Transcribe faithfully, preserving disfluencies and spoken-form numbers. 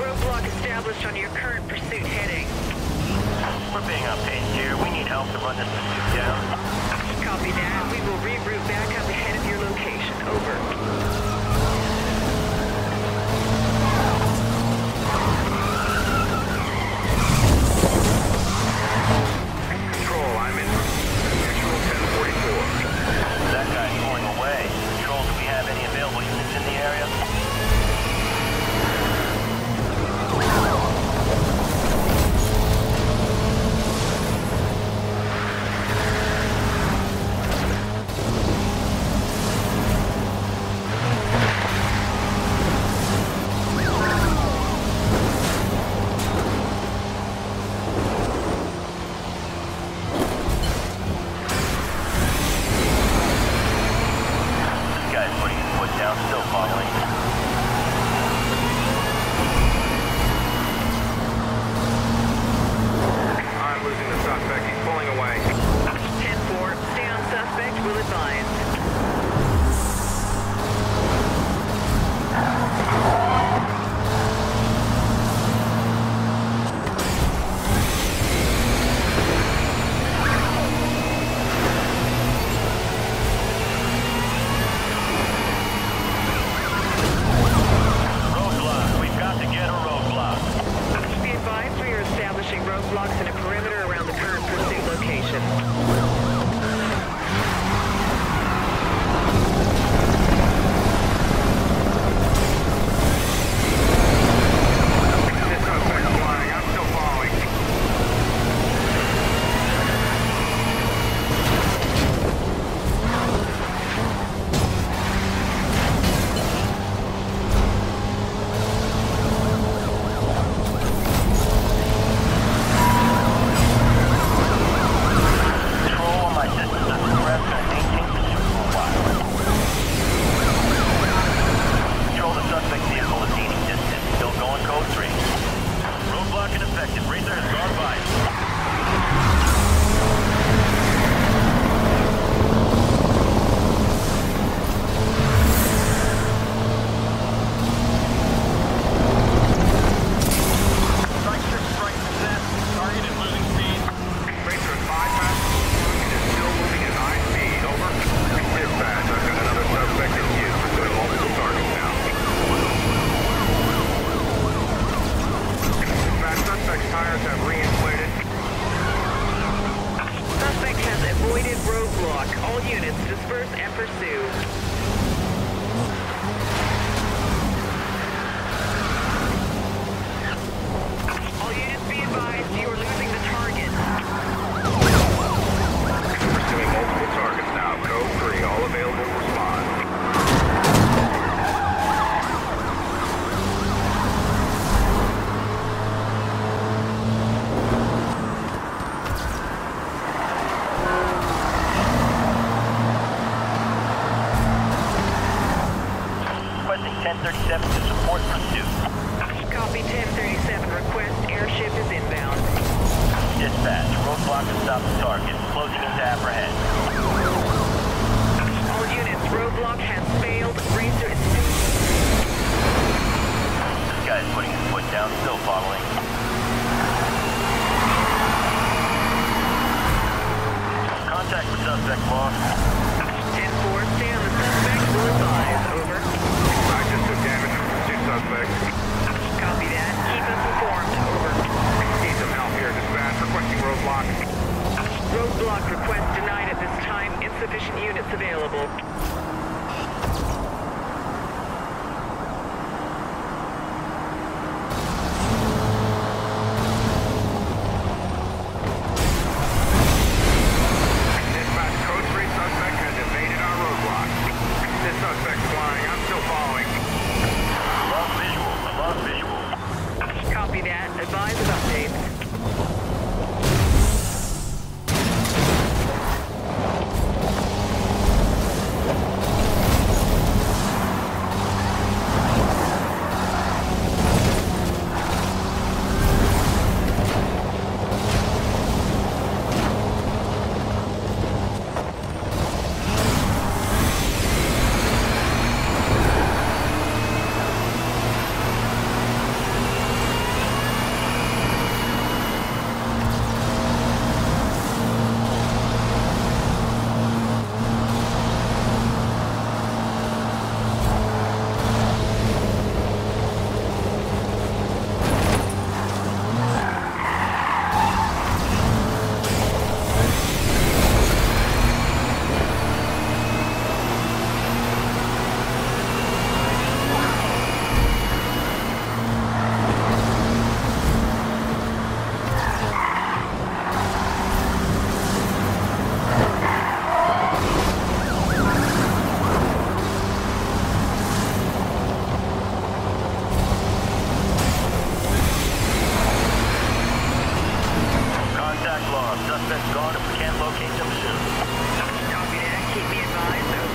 roadblock established on your current pursuit heading. We're being outpaced here. We need help to run this pursuit down. Copy that. We will reroute back up ahead of your location. Over. ten thirty-seven to support pursuit. Copy ten thirty-seven. Request airship is inbound. Dispatch, roadblock to stop the target. Closing into apprehend. All units, roadblock has failed. Racer is... This guy's putting his foot down, still following. Contact with suspect, boss. ten four, stay on the suspect. Will advise. Over. I just took damage from two suspects. Copy that. Keep us informed. Over. Need some help here. Dispatch requesting roadblock. Roadblock request denied at this time. Insufficient units available. Dispatch, code three suspect Suspect's gone if we can't locate them soon. Copy that. Keep me advised.